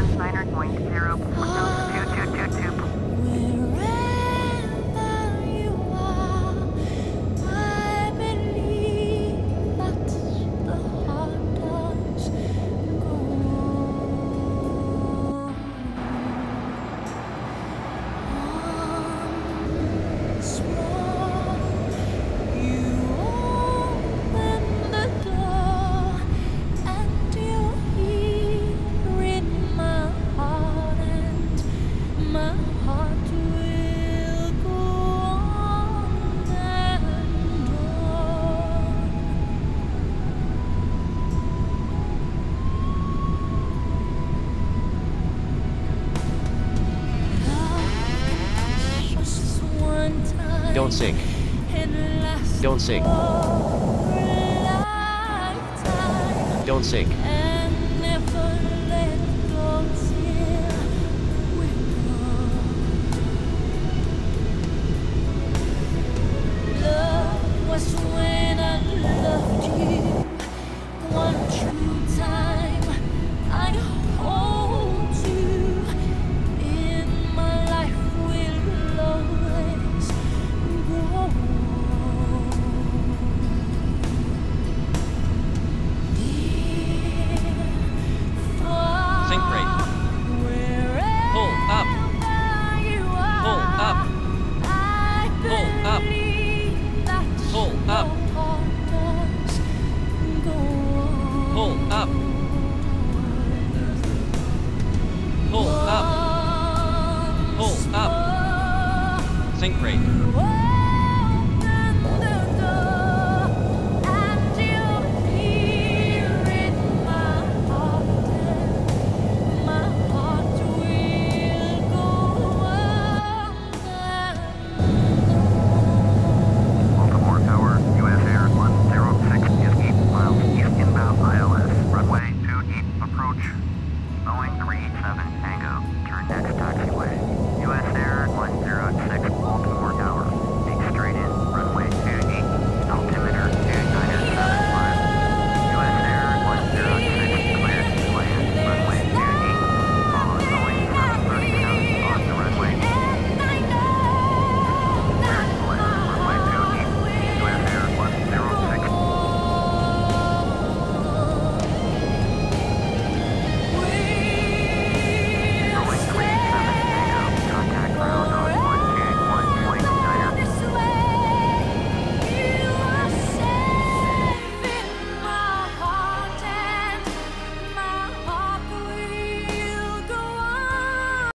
1 Niner going to 0, 2222. Wherever you are, I believe that the heart does go on. Small, you open the door, and you're here in my heart, and my heart will go on and on. Love just one time. Don't sink. And last Don't sink. for a lifetime. Don't sink. And never let go till we're gone. Love was when I loved you one true time. I hold you in my life will always go on. Sink rate. Pull up. Pull up. Pull up. Pull up. Pull up. Pull up. Pull up. Sink rate. Baltimore Tower, US Air 106 is 8 miles east inbound ILS. Runway 28 approach. Boeing 387 Tango. Turn next taxiway.